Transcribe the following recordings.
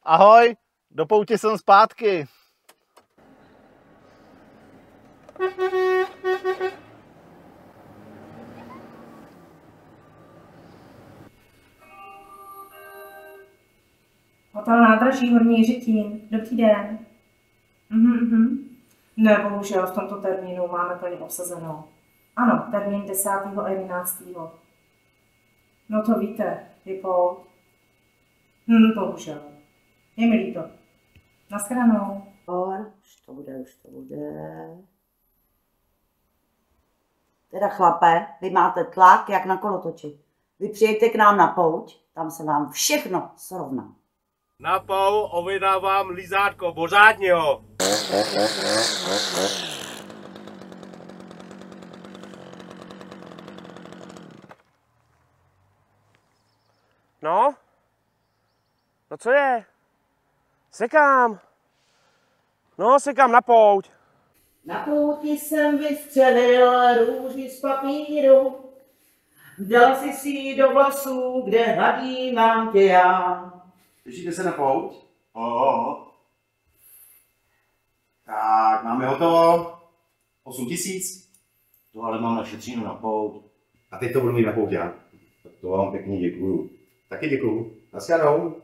Ahoj, do poutě jsem zpátky. Hotel Nádraží Horní Jiřetín. Dobrý den. Ne, bohužel v tomto termínu máme plně obsazeno. Ano, termín 10. a 11. No to víte, je pout. Bohužel. Je mi líto. Naschledanou. Už to bude. Teda chlape, vy máte tlak jak na kolotoči. Vy přijďte k nám na pouť, tam se vám všechno srovná. Na pou objednávám lízátko, pořádního. No? No co je? Sekám. No, sekám na pouť. Na pouti jsem vystřelil růži z papíru. Dal si ji do vlasů, kde hladí mám tě já. Těšíte se na pouť? Tak, máme hotovo. 8 000. To ale mám našetřeno na pouť. A teď to budu mít na pouť já. Tak to vám pěkně děkuju. Taky děkuju. Naschledanou.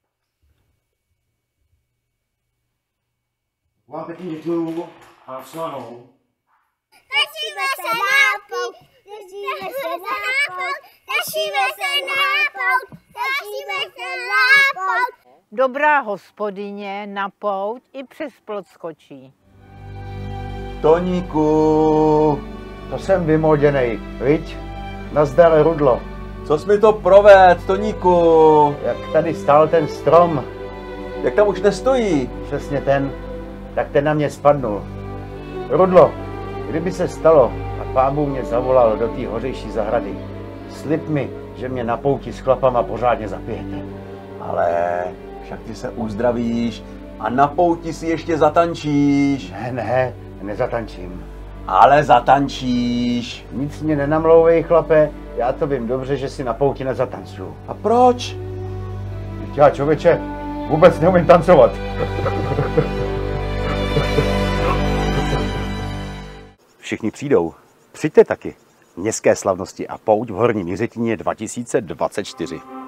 Vám pěkně děkuju. A naschledanou. Tašíme se na pouť, tašíme se na pouť, tašíme se na pouť, tašíme se na pouť. Dobrá hospodyně na pouť i přes plot skočí. Toníku, to jsem vymoděnej, viď? Nazdar, Rudlo. Co jsi mi to proved, Toníku? Jak tady stál ten strom. Jak tam už nestojí? Přesně ten, tak ten na mě spadnul. Rudlo, kdyby se stalo a Pán Bůh mě zavolal do té hořejší zahrady, slib mi, že mě na pouti s chlapama pořádně zapijete. Ale však ty se uzdravíš a na pouti si ještě zatančíš. Ne, nezatančím. Ale zatančíš. Nic mě nenamlouvej, chlape, já to vím dobře, že si na pouti nezatancuju. A proč? Já, člověče, vůbec neumím tancovat. Všichni přijdou. Přijďte taky. Městské slavnosti a pouť v Horním Jiřetíně 2024.